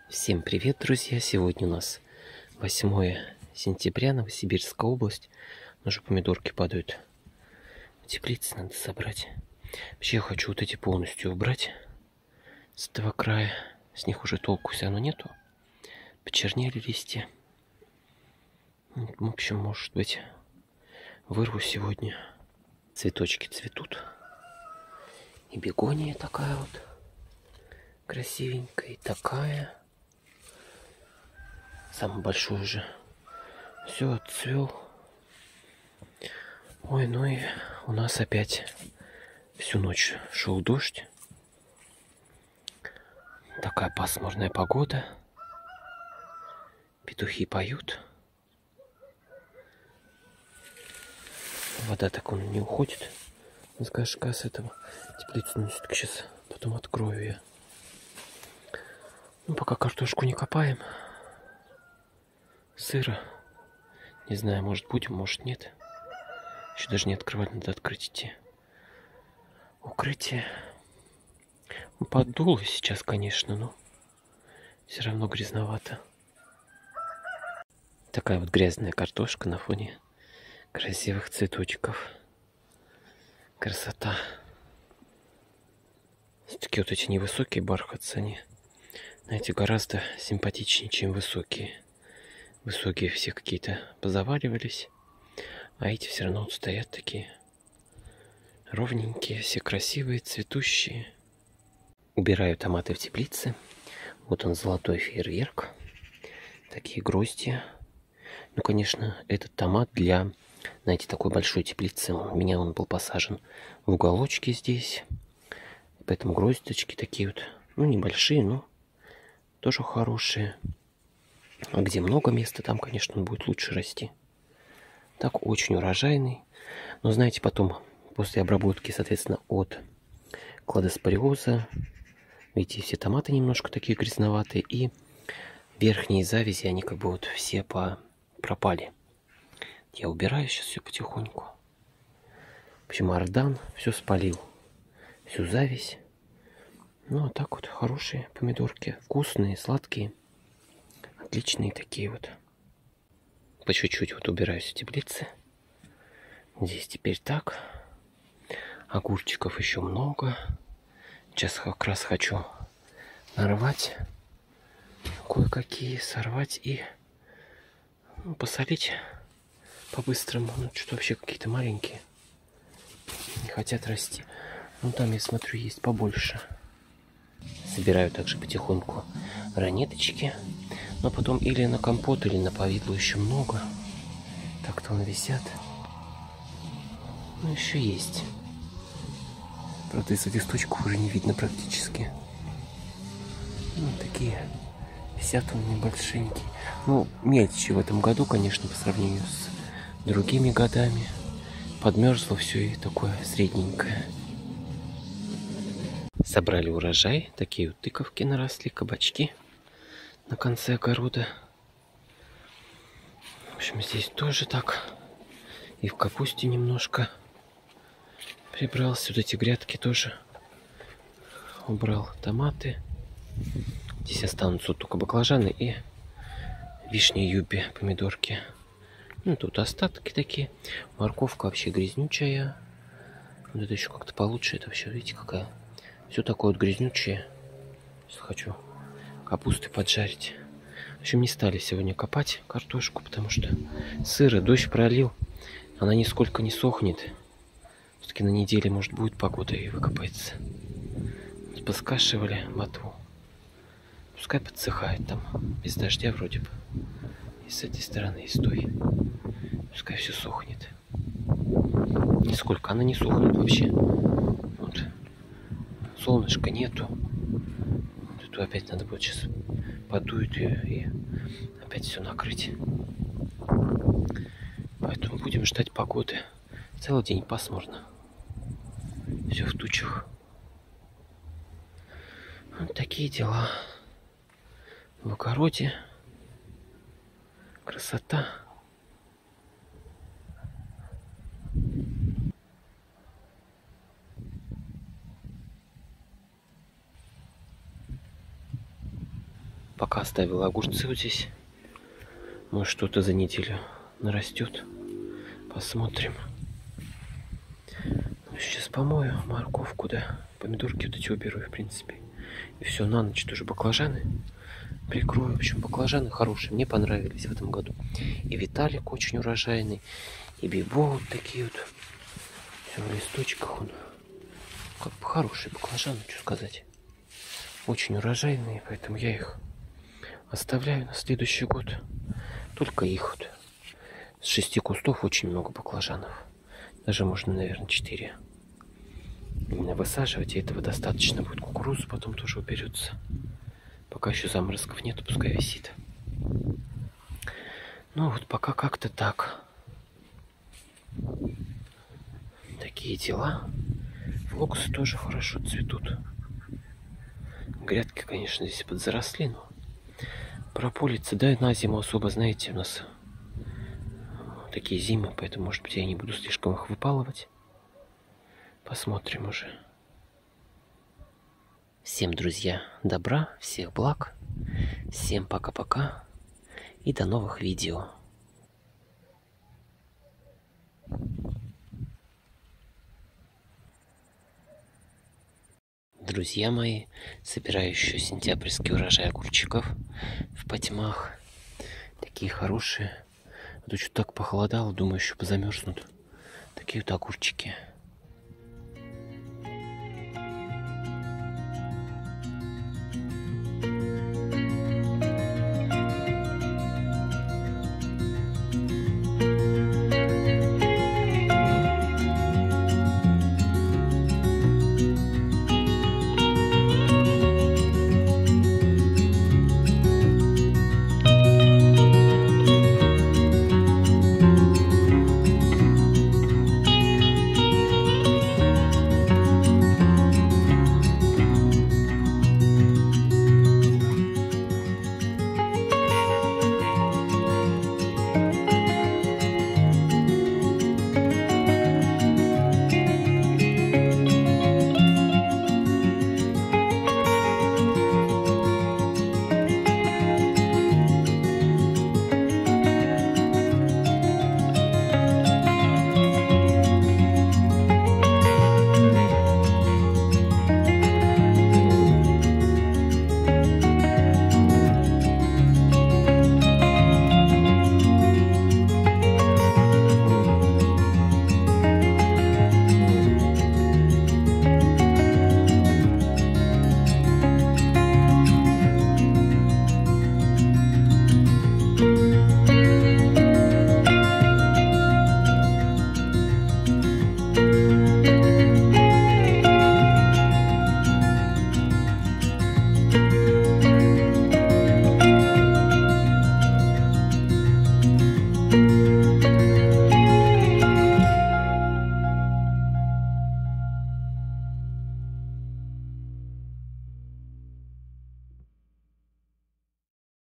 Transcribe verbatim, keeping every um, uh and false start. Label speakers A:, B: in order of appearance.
A: Всем привет, друзья! Сегодня у нас восьмое сентября, Новосибирская область. Уже помидорки падают. Теплицы надо собрать. Вообще я хочу вот эти полностью убрать с этого края. С них уже толку все равно нету. Почернели листья. В общем, может быть, вырву сегодня. Цветочки цветут. И бегония такая вот красивенькая, и такая. Самый большой уже. Все отцвел. Ой, ну и у нас опять всю ночь шел дождь. Такая пасмурная погода. Петухи поют. Вода так он не уходит с горшка с этого. Теплицу, ну, все-таки сейчас потом открою я. Ну, пока картошку не копаем. Сыро. Не знаю, может будем, может нет. Еще даже не открывать, надо открыть идти. Укрытие. Ну, поддуло сейчас, конечно, но все равно грязновато. Такая вот грязная картошка на фоне красивых цветочков. Красота. Все-таки вот эти невысокие бархатцы, они, знаете, гораздо симпатичнее, чем высокие. Высокие все какие-то позаваливались, а эти все равно вот стоят такие ровненькие, все красивые, цветущие. Убираю томаты в теплице. Вот он, золотой фейерверк. Такие грозди. Ну, конечно, этот томат для, знаете, такой большой теплицы. У меня он был посажен в уголочке здесь. Поэтому гроздочки такие вот, ну, небольшие, но тоже хорошие. А где много места, там, конечно, он будет лучше расти. Так, очень урожайный. Но, знаете, потом, после обработки, соответственно, от кладоспориоза, видите, все томаты немножко такие грязноватые. И верхние завязи, они как бы вот все по... пропали. Я убираю сейчас все потихоньку. В общем, Ардан все спалил. Всю завязь. Ну, а так вот хорошие помидорки. Вкусные, сладкие. Отличные такие вот. По чуть-чуть вот убираюсь в теплице. Здесь теперь так. Огурчиков еще много. Сейчас как раз хочу нарвать. Кое-какие сорвать и, ну, посолить по-быстрому. Ну, что-то вообще какие-то маленькие. Не хотят расти. Ну, там, я смотрю, есть побольше. Собираю также потихоньку ранеточки. Но потом или на компот, или на повидло еще много. Так-то он висят. Ну, еще есть. Правда, из листочков уже не видно практически. Ну, такие висят он небольшенькие. Ну, мельче в этом году, конечно, по сравнению с другими годами. Подмерзло все и такое средненькое. Собрали урожай. Такие вот тыковки наросли, кабачки на конце огорода. В общем, здесь тоже так. И в капусте немножко прибрался. Вот эти грядки тоже убрал. Томаты. Здесь останутся вот только баклажаны и вишни, юби, помидорки. Ну, тут остатки такие. Морковка вообще грязнючая. Вот это еще как-то получше. Это вообще, видите, какая. Все такое вот грязнючее. Сейчас хочу капусты поджарить. В общем, не стали сегодня копать картошку, потому что сыро, дождь пролил. Она нисколько не сохнет. Все-таки на неделе, может, будет погода и выкопается. Поскашивали ботву. Пускай подсыхает там. Без дождя вроде бы. И с этой стороны, и с той. Пускай все сохнет. Нисколько она не сохнет вообще. Вот. Солнышка нету. Тут опять надо будет сейчас подует ее и опять все накрыть. Поэтому будем ждать погоды. Целый день пасмурно. Все в тучах. Вот такие дела. В огороде. Красота. Пока оставила огурцы вот здесь. Может, что-то за неделю нарастет. Посмотрим. Сейчас помою морковку, да. Помидорки вот эти уберу, в принципе. И все, на ночь тоже баклажаны прикрою. В общем, баклажаны хорошие. Мне понравились в этом году. И Виталик очень урожайный. И Бибо вот такие вот. Все в листочках он. Как бы хорошие баклажаны, что сказать. Очень урожайные, поэтому я их оставляю на следующий год. Только их вот. С шести кустов очень много баклажанов. Даже можно, наверное, четыре. Именно высаживать, и этого достаточно будет. Кукурузу потом тоже уберется. Пока еще заморозков нет, пускай висит. Ну вот пока как-то так. Такие дела. Флоксы тоже хорошо цветут. Грядки, конечно, здесь подзаросли, но прополиться, да, на зиму особо, знаете, у нас такие зимы, поэтому, может быть, я не буду слишком их выпалывать. Посмотрим уже. Всем, друзья, добра, всех благ. Всем пока-пока и до новых видео. Друзья мои, собираю еще сентябрьский урожай огурчиков в потьмах. Такие хорошие. А то что-то так похолодало, думаю, еще позамерзнут. Такие вот огурчики.